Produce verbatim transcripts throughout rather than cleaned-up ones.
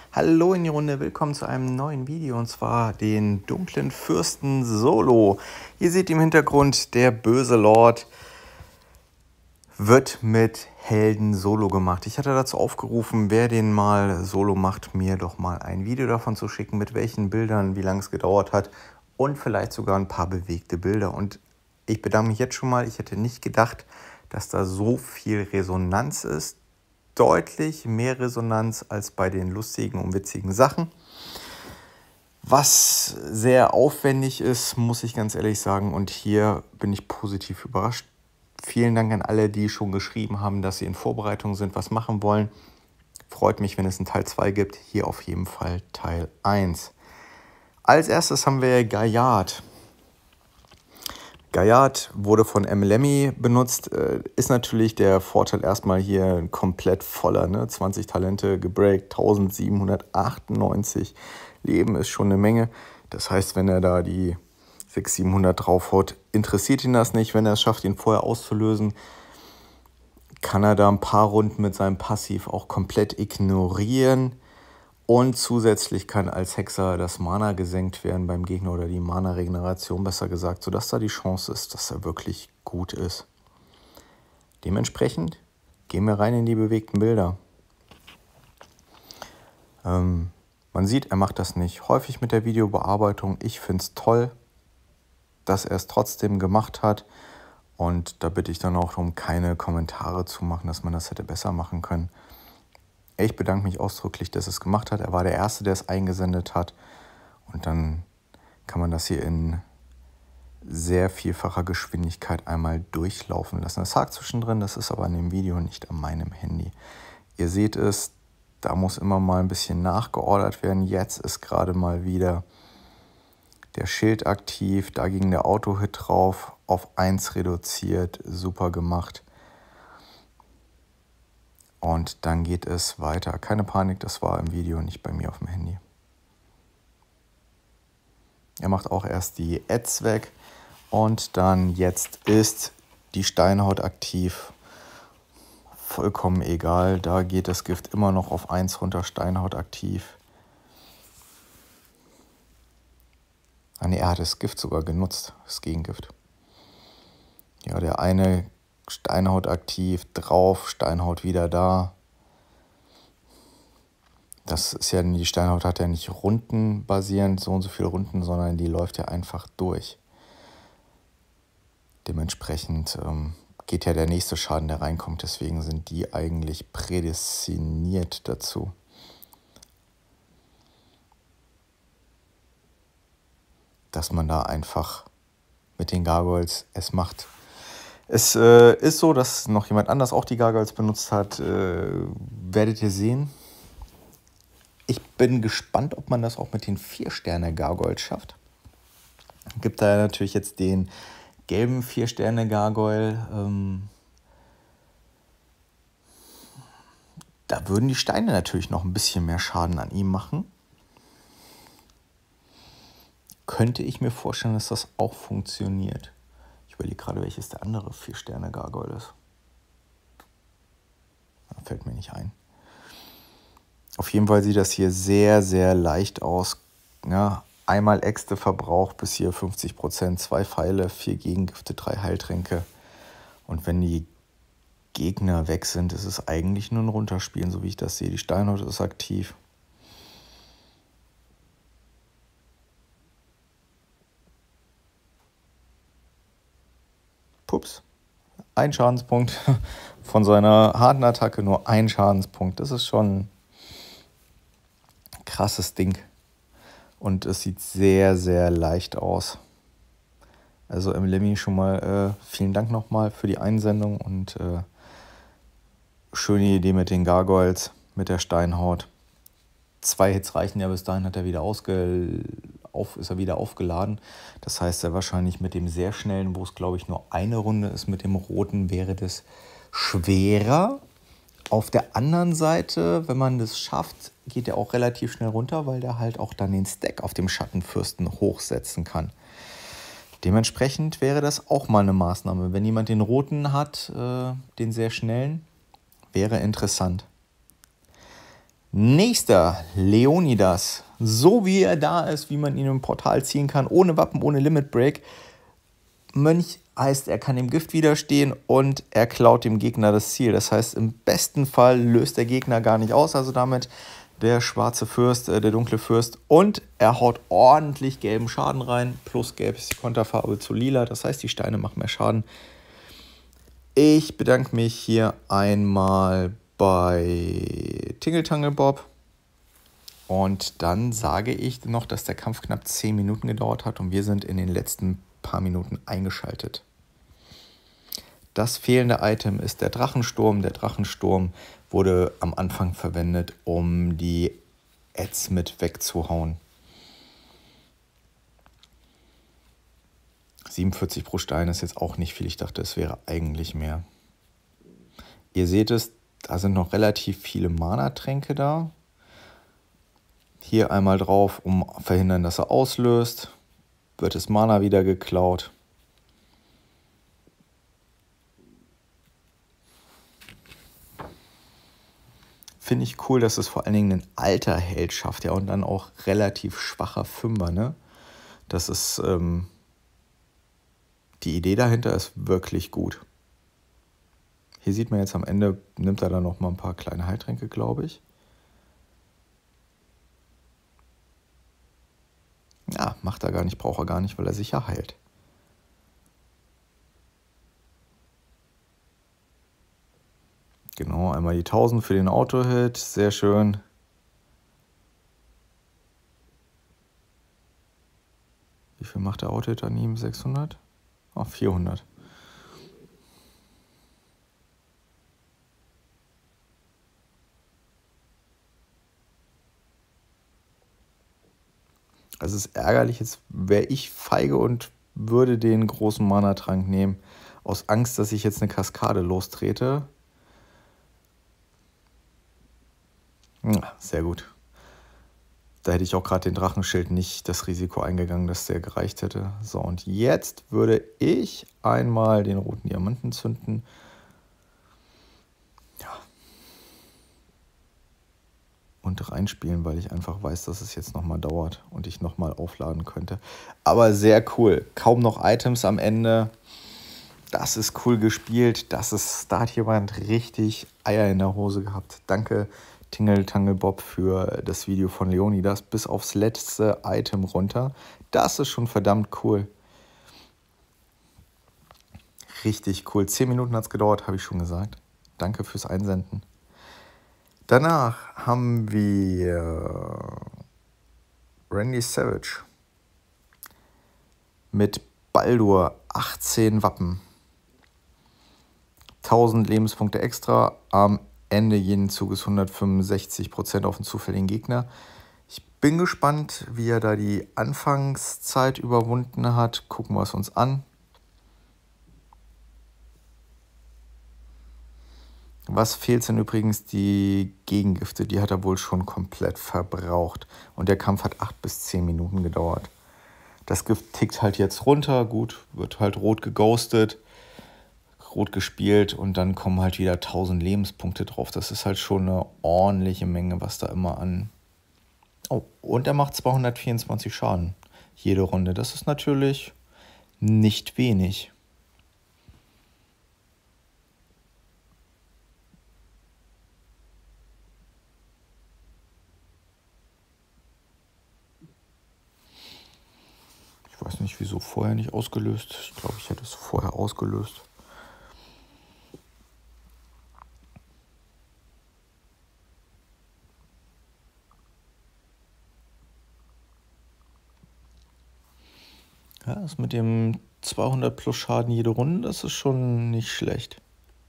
Hallo in die Runde, willkommen zu einem neuen Video und zwar den dunklen Fürsten Solo. Ihr seht im Hintergrund, der böse Lord wird mit Helden Solo gemacht. Ich hatte dazu aufgerufen, wer den mal Solo macht, mir doch mal ein Video davon zu schicken, mit welchen Bildern, wie lange es gedauert hat und vielleicht sogar ein paar bewegte Bilder. Und ich bedanke mich jetzt schon mal, ich hätte nicht gedacht, dass da so viel Resonanz ist. Deutlich mehr Resonanz als bei den lustigen und witzigen Sachen. Was sehr aufwendig ist, muss ich ganz ehrlich sagen. Und hier bin ich positiv überrascht. Vielen Dank an alle, die schon geschrieben haben, dass sie in Vorbereitung sind, was machen wollen. Freut mich, wenn es einen Teil zwei gibt. Hier auf jeden Fall Teil eins. Als erstes haben wir Gaillard. Gaillard wurde von Emlemi benutzt, ist natürlich der Vorteil erstmal hier komplett voller, ne? zwanzig Talente gebreakt, eintausendsiebenhundertachtundneunzig Leben ist schon eine Menge. Das heißt, wenn er da die sechshundert, siebenhundert draufhaut, interessiert ihn das nicht. Wenn er es schafft, ihn vorher auszulösen, kann er da ein paar Runden mit seinem Passiv auch komplett ignorieren. Und zusätzlich kann als Hexer das Mana gesenkt werden beim Gegner oder die Mana-Regeneration, besser gesagt, sodass da die Chance ist, dass er wirklich gut ist. Dementsprechend gehen wir rein in die bewegten Bilder. Ähm, man sieht, er macht das nicht häufig mit der Videobearbeitung. Ich finde es toll, dass er es trotzdem gemacht hat. Und da bitte ich dann auch darum, keine Kommentare zu machen, dass man das hätte besser machen können. Ich bedanke mich ausdrücklich, dass er es gemacht hat. Er war der Erste, der es eingesendet hat. Und dann kann man das hier in sehr vielfacher Geschwindigkeit einmal durchlaufen lassen. Das hakt zwischendrin, das ist aber in dem Video nicht an meinem Handy. Ihr seht es, da muss immer mal ein bisschen nachgeordert werden. Jetzt ist gerade mal wieder der Schild aktiv. Da ging der Auto-Hit drauf, auf eins reduziert, super gemacht. Und dann geht es weiter. Keine Panik, das war im Video, nicht bei mir auf dem Handy. Er macht auch erst die Ads weg. Und dann jetzt ist die Steinhaut aktiv. Vollkommen egal, da geht das Gift immer noch auf eins runter, Steinhaut aktiv. Ah ne, er hat das Gift sogar genutzt, das Gegengift. Ja, der eine Steinhaut aktiv, drauf, Steinhaut wieder da. Das ist ja, die Steinhaut hat ja nicht rundenbasierend, so und so viele Runden, sondern die läuft ja einfach durch. Dementsprechend ähm, geht ja der nächste Schaden, der reinkommt, deswegen sind die eigentlich prädestiniert dazu. Dass man da einfach mit den Gargoyles es macht. Es äh, ist so, dass noch jemand anders auch die Gargoyles benutzt hat. Äh, werdet ihr sehen. Ich bin gespannt, ob man das auch mit den vier Sterne Gargoyles schafft. Gibt da natürlich jetzt den gelben vier Sterne Gargoyle. Ähm, da würden die Steine natürlich noch ein bisschen mehr Schaden an ihm machen. Könnte ich mir vorstellen, dass das auch funktioniert. Ich überlege gerade, welches der andere vier Sterne Gargoyle ist. Da fällt mir nicht ein. Auf jeden Fall sieht das hier sehr, sehr leicht aus. Ja, einmal Äxte verbraucht bis hier fünfzig Prozent, zwei Pfeile, vier Gegengifte, drei Heiltränke. Und wenn die Gegner weg sind, ist es eigentlich nur ein Runterspielen, so wie ich das sehe. Die Steinhaut ist aktiv. Pups. Ein Schadenspunkt von seiner harten Attacke, nur ein Schadenspunkt. Das ist schon ein krasses Ding. Und es sieht sehr, sehr leicht aus. Also Emlemi, schon mal äh, vielen Dank nochmal für die Einsendung und äh, schöne Idee mit den Gargoyles, mit der Steinhaut. Zwei Hits reichen ja, bis dahin hat er wieder ausge auf, ist er wieder aufgeladen. Das heißt, er wahrscheinlich mit dem sehr schnellen, wo es glaube ich nur eine Runde ist, mit dem roten wäre das schwerer. Auf der anderen Seite, wenn man das schafft, geht er auch relativ schnell runter, weil der halt auch dann den Stack auf dem Schattenfürsten hochsetzen kann. Dementsprechend wäre das auch mal eine Maßnahme. Wenn jemand den roten hat, äh, den sehr schnellen, wäre interessant. Nächster, Leonidas. So wie er da ist, wie man ihn im Portal ziehen kann, ohne Wappen, ohne Limit Break. Mönch heißt, er kann dem Gift widerstehen und er klaut dem Gegner das Ziel. Das heißt, im besten Fall löst der Gegner gar nicht aus, also damit der schwarze Fürst, äh, der dunkle Fürst. Und er haut ordentlich gelben Schaden rein, plus gelb ist die Konterfarbe zu lila. Das heißt, die Steine machen mehr Schaden. Ich bedanke mich hier einmal bei Tingle Tangle Bob. Und dann sage ich noch, dass der Kampf knapp zehn Minuten gedauert hat und wir sind in den letzten paar Minuten eingeschaltet. Das fehlende Item ist der Drachensturm. Der Drachensturm wurde am Anfang verwendet, um die Ads mit wegzuhauen. siebenundvierzig pro Stein ist jetzt auch nicht viel. Ich dachte, es wäre eigentlich mehr. Ihr seht es, da sind noch relativ viele Mana-Tränke da. Hier einmal drauf, um verhindern, dass er auslöst. Wird das Mana wieder geklaut. Finde ich cool, dass es vor allen Dingen ein alter Held schafft, ja, und dann auch relativ schwacher Fünfer, ne? Das ist, ähm, die Idee dahinter ist wirklich gut. Hier sieht man jetzt am Ende, nimmt er dann noch mal ein paar kleine Heiltränke, glaube ich. Ja, macht er gar nicht, braucht er gar nicht, weil er sich ja heilt. Genau, einmal die tausend für den Auto-Hit, sehr schön. Wie viel macht der Auto-Hit an ihm? sechshundert? Oh, vierhundert. Also es ist ärgerlich, jetzt wäre ich feige und würde den großen Mana-Trank nehmen, aus Angst, dass ich jetzt eine Kaskade lostrete. Ja, sehr gut. Da hätte ich auch gerade den Drachenschild nicht das Risiko eingegangen, dass der gereicht hätte. So, und jetzt würde ich einmal den roten Diamanten zünden. Ja. Und reinspielen, weil ich einfach weiß, dass es jetzt nochmal dauert und ich nochmal aufladen könnte. Aber sehr cool. Kaum noch Items am Ende. Das ist cool gespielt. Das ist, da hat jemand richtig Eier in der Hose gehabt. Danke, Tingle Tangle Bob, für das Video von Leonidas bis aufs letzte Item runter. Das ist schon verdammt cool. Richtig cool. Zehn Minuten hat es gedauert, habe ich schon gesagt. Danke fürs Einsenden. Danach haben wir Randy Savage mit Baldur, achtzehn Wappen. tausend Lebenspunkte extra, am Ende jeden Zuges hundertfünfundsechzig Prozent auf den zufälligen Gegner. Ich bin gespannt, wie er da die Anfangszeit überwunden hat. Gucken wir es uns an. Was fehlt denn übrigens? Die Gegengifte, die hat er wohl schon komplett verbraucht. Und der Kampf hat acht bis zehn Minuten gedauert. Das Gift tickt halt jetzt runter, gut, wird halt rot geghostet, rot gespielt und dann kommen halt wieder tausend Lebenspunkte drauf. Das ist halt schon eine ordentliche Menge, was da immer an... Oh, und er macht zweihundertvierundzwanzig Schaden jede Runde. Das ist natürlich nicht wenig. Ich weiß nicht, wieso vorher nicht ausgelöst. Ich glaube, ich hätte es vorher ausgelöst. Ja, das mit dem zweihundert plus Schaden jede Runde, das ist schon nicht schlecht.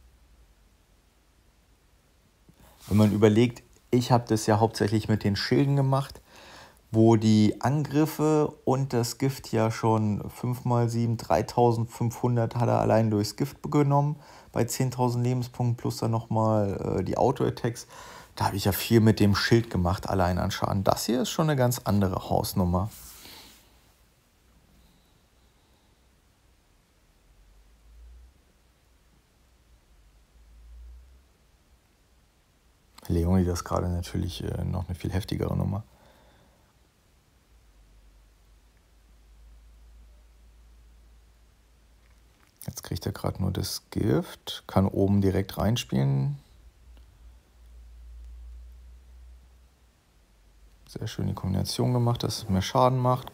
Wenn man überlegt, ich habe das ja hauptsächlich mit den Schilden gemacht, wo die Angriffe und das Gift ja schon fünf mal sieben, dreitausendfünfhundert hat er allein durchs Gift genommen, bei zehntausend Lebenspunkten plus dann nochmal äh, die Auto-Attacks. Da habe ich ja viel mit dem Schild gemacht, allein an Schaden. Das hier ist schon eine ganz andere Hausnummer. Leonidas gerade natürlich äh, noch eine viel heftigere Nummer. Jetzt kriegt er gerade nur das Gift, kann oben direkt reinspielen. Sehr schön die Kombination gemacht, dass es mehr Schaden macht.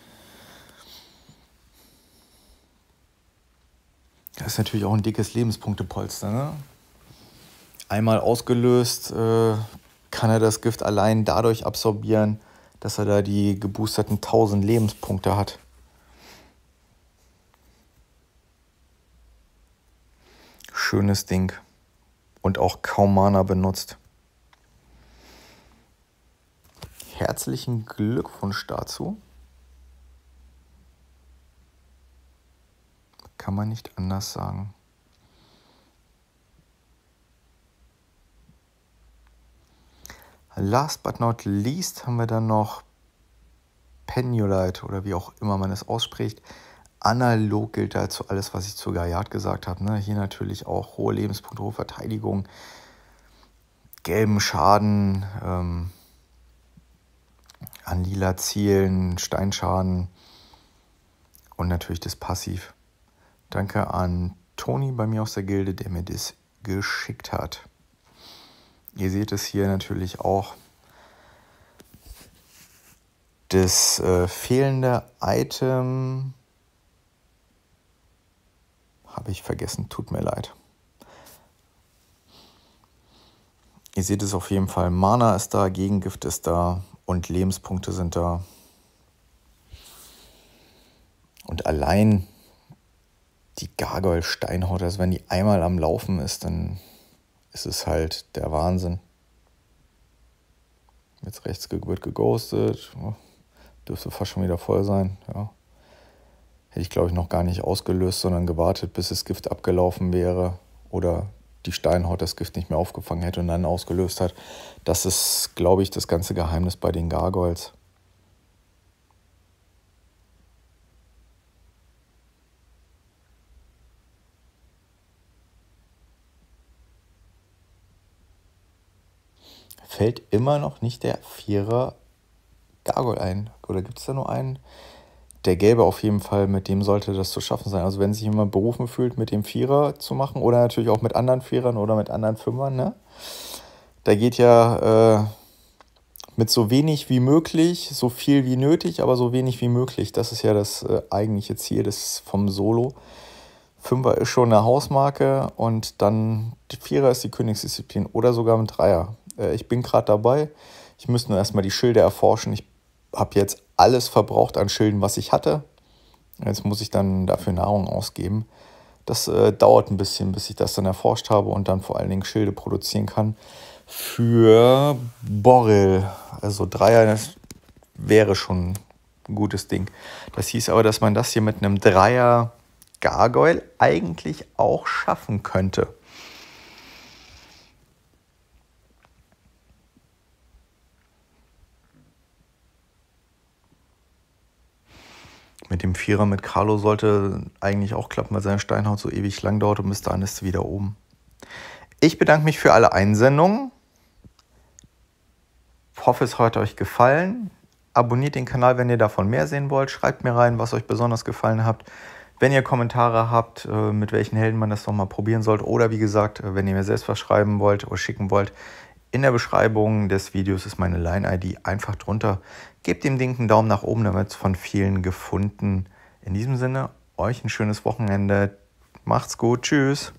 Das ist natürlich auch ein dickes Lebenspunktepolster, ne? Einmal ausgelöst, äh, kann er das Gift allein dadurch absorbieren, dass er da die geboosterten tausend Lebenspunkte hat. Schönes Ding. Und auch kaum Mana benutzt. Herzlichen Glückwunsch dazu. Kann man nicht anders sagen. Last but not least haben wir dann noch Penulite oder wie auch immer man es ausspricht. Analog gilt dazu alles, was ich zu Gaiat gesagt habe. Ne? Hier natürlich auch hohe Lebenspunkte, hohe Verteidigung, gelben Schaden, ähm, an lila Zielen, Steinschaden und natürlich das Passiv. Danke an Toni bei mir aus der Gilde, der mir das geschickt hat. Ihr seht es hier natürlich auch. Das äh, fehlende Item habe ich vergessen, tut mir leid. Ihr seht es auf jeden Fall, Mana ist da, Gegengift ist da und Lebenspunkte sind da. Und allein die Gargoyle-Steinhaut, also wenn die einmal am Laufen ist, dann ist es halt der Wahnsinn. Jetzt rechts wird geghostet, oh, dürfte fast schon wieder voll sein. Ja. Hätte ich, glaube ich, noch gar nicht ausgelöst, sondern gewartet, bis das Gift abgelaufen wäre oder die Steinhaut das Gift nicht mehr aufgefangen hätte und dann ausgelöst hat. Das ist, glaube ich, das ganze Geheimnis bei den Gargoyles. Fällt immer noch nicht der Vierer Gargoyle ein. Oder gibt es da nur einen? Der Gelbe auf jeden Fall, mit dem sollte das zu schaffen sein. Also wenn sich jemand berufen fühlt, mit dem Vierer zu machen oder natürlich auch mit anderen Vierern oder mit anderen Fünfern, ne? Da geht ja äh, mit so wenig wie möglich, so viel wie nötig, aber so wenig wie möglich. Das ist ja das äh, eigentliche Ziel des, vom Solo. Fünfer ist schon eine Hausmarke und dann die Vierer ist die Königsdisziplin oder sogar mit Dreier. Äh, ich bin gerade dabei. Ich müsste nur erstmal die Schilde erforschen. Ich habe jetzt alles verbraucht an Schilden, was ich hatte. Jetzt muss ich dann dafür Nahrung ausgeben. Das äh, dauert ein bisschen, bis ich das dann erforscht habe und dann vor allen Dingen Schilde produzieren kann. Für Borrel, also Dreier, das wäre schon ein gutes Ding. Das hieß aber, dass man das hier mit einem Dreier Gargoyle eigentlich auch schaffen könnte. Mit dem Vierer mit Carlo sollte eigentlich auch klappen, weil seine Steinhaut so ewig lang dauert und bis dahin ist sie wieder oben. Ich bedanke mich für alle Einsendungen. Ich hoffe, es hat euch gefallen. Abonniert den Kanal, wenn ihr davon mehr sehen wollt. Schreibt mir rein, was euch besonders gefallen hat. Wenn ihr Kommentare habt, mit welchen Helden man das nochmal probieren sollte. Oder wie gesagt, wenn ihr mir selbst was schreiben wollt oder schicken wollt. In der Beschreibung des Videos ist meine Line-I D. Einfach drunter. Gebt dem Ding einen Daumen nach oben, dann wird es von vielen gefunden. In diesem Sinne, euch ein schönes Wochenende. Macht's gut. Tschüss.